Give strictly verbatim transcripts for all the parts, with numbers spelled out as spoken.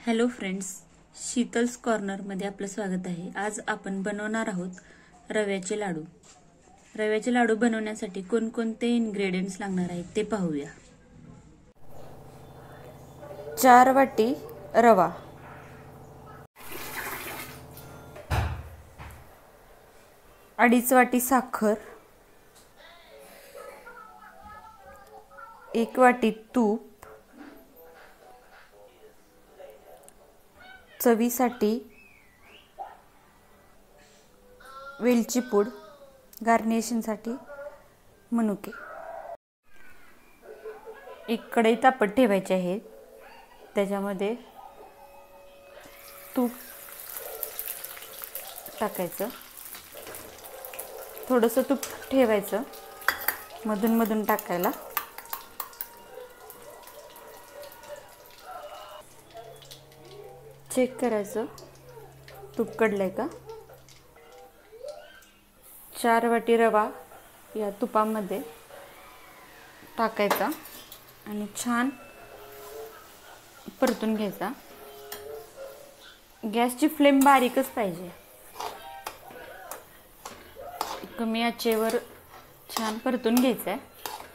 Hello friends, Sheetal's कॉर्नरमध्ये आपलं स्वागत आहे। आज आपण बनवणार आहोत रव्याचे लाडू। रव्याचे लाडू बनवण्यासाठी कोणकोणते इन्ग्रेडियंट्स लागणार आहेत ते पाहूया। चार वाटी रवा, अडीच वाटी साखर, एक वाटी तूप, चवीसाठी वेलची पूड, गार्निशिंगसाठी मनुके। एक कढई तापत ठेवायची आहे, त्याच्यामध्ये तूप टाकायचं, थोडंसं तूप ठेवायचं, मधून मधून टाकायला। चेक करायचं तूप कडलंय का। चार वाटी रवा या तुपामध्ये टाकायचा आणि छान परतून घ्यायचा। गॅसची फ्लेम बारीकच पाहिजे, कमी आचेवर छान परतून घ्यायचं आहे।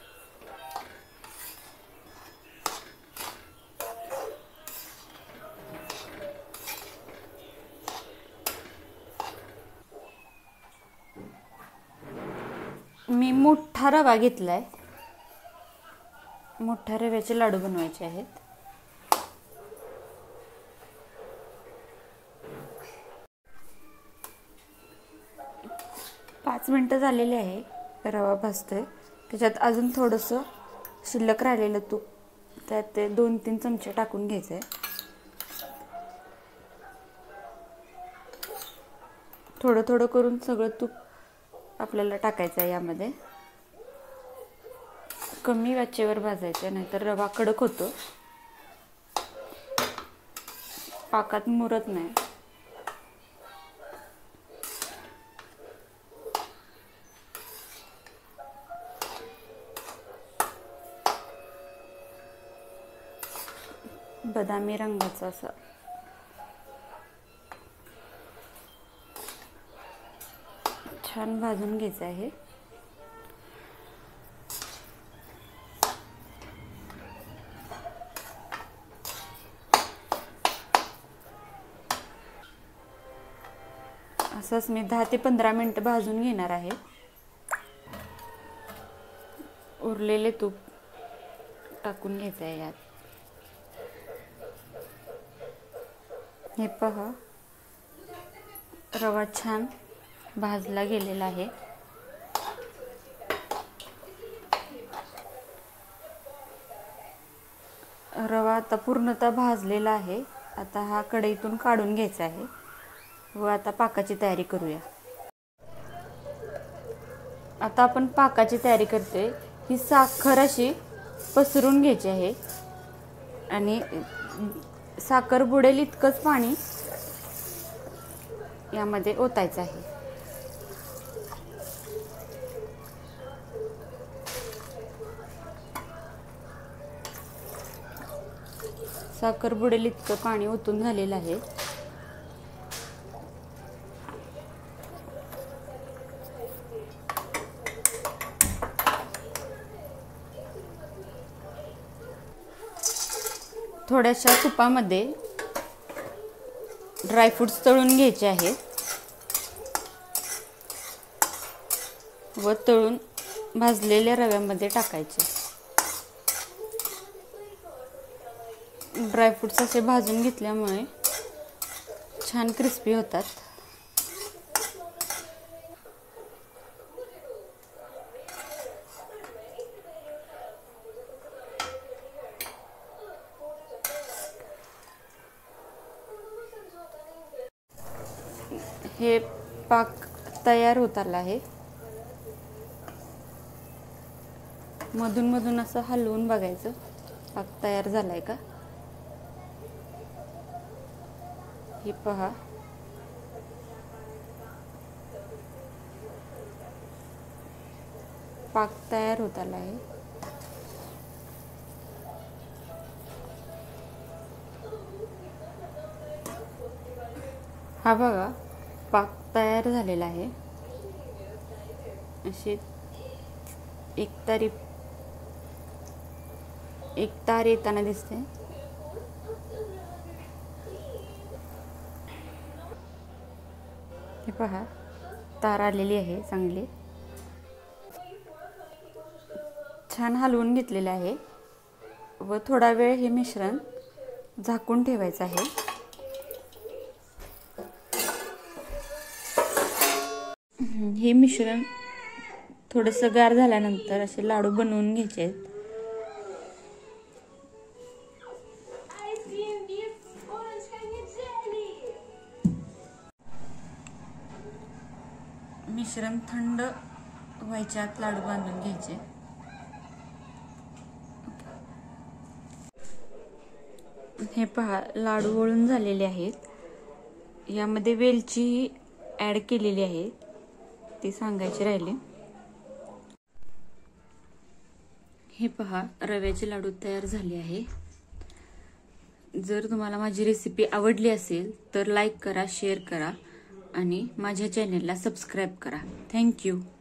मी मोठा रवा घेतलाय, मोठ्या रव्याचे लाडू बनवायचे आहेत। पाच मिनिटं झालेले आहे, रवा भाजतोय। त्याच्यात अजून थोडंसं शिल्लक राहिलेलं तूप त्यात ते दोन तीन चमचे टाकून घ्यायचंय। थोडं थोडं करून सगळं तूप आपल्याला टाकायचं आहे यामध्ये। कमी आचेवर भाजायचं, नाहीतर रवा कडक होतो, पाकात मुरत नाही। बदामी रंगाचा असा छान भाजून घ्यायचं आहे। असंच मी दहा ते पंधरा मिनिट भाजून घेणार आहे। उरलेले तूप टाकून घ्यायचं आहे यात। हे पहा, रवा छान भाजला गेलेला आहे। रवा आता पूर्णतः भाजलेला आहे। आता हा कढईतून काढून घ्यायचा आहे व आता पाकाची तयारी करूया। आता आपण पाकाची तयारी करते। ही साखर अशी पसरून घ्यायची आहे आणि साखर बुडेल इतकंच पाणी यामध्ये ओतायचं आहे। साखर बुडेल इतकं पाणी ओतून झालेलं आहे। थोड्याशा तुपामध्ये ड्रायफ्रूट्स तळून घ्यायचे आहेत व तळून भाजलेल्या रव्यामध्ये टाकायचे। ड्रायफ्रूट्स असे भाजून घेतल्यामुळे छान क्रिस्पी होतात। हे पाक तयार होत आला आहे। मधून मधून असं हलवून बघायचं पाक तयार झालाय का। हे पहा, पाक तयार होत आला आहे। हा बघा पाक तयार झालेला आहे. अशी एक तारी एक तार येताना दिसते. हे पहा तार आलेली आहे चांगली. छान हलवून घेतलेलं आहे व थोडा वेळ हे मिश्रण झाकून ठेवायचं आहे. हे मिश्रण थोडंसं गार झाल्यानंतर असे लाडू बनवून घ्यायचे आहेत. मिश्रण थंड व्हायच्या आत लाडू बांधून घ्यायचे. हे पहा लाडू वळून झालेले आहेत. यामध्ये वेलची ऍड केलेली आहे, ती सांगायची राहिली. हे पहा रव्याचे लाडू तयार झाले आहे. जर तुम्हाला माझी रेसिपी आवडली असेल तर लाईक करा, शेअर करा आणि माझ्या चॅनेलला सबस्क्राईब करा. थँक्यू.